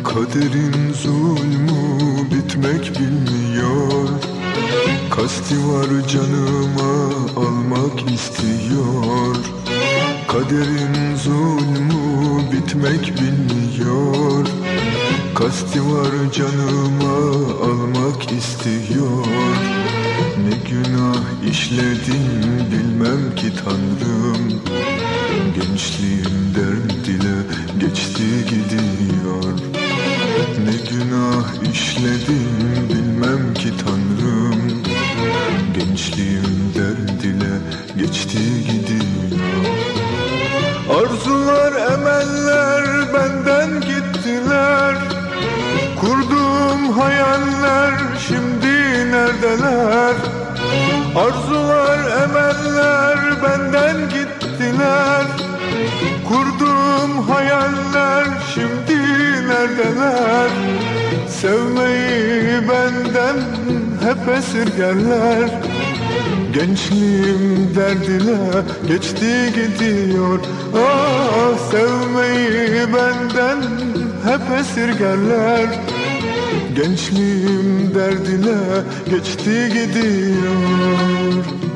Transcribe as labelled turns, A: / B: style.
A: Kaderin zulmü bitmek bilmiyor. Kasti var canıma almak istiyor. Kaderin zulmü bitmek bilmiyor. Kasti var canıma almak istiyor. Ne günah işledim bilmem ki Tanrım. Gençliğim dert ile geçti gidiyor. Ne günah işledim bilmem ki Tanrım. Gençliğim dert ile geçti gidiyor. Arzular, emeller benden gittiler. Kurduğum hayaller şimdi neredeler? Arzular, emeller benden gittiler. Kurduğum hayaller şimdi neredeler? Sevmeyi benden hep esirgerler. Gençliğim derdine geçti gidiyor. Ah, sevmeyi benden hep esirgerler. Gençliğim derdine geçti gidiyor.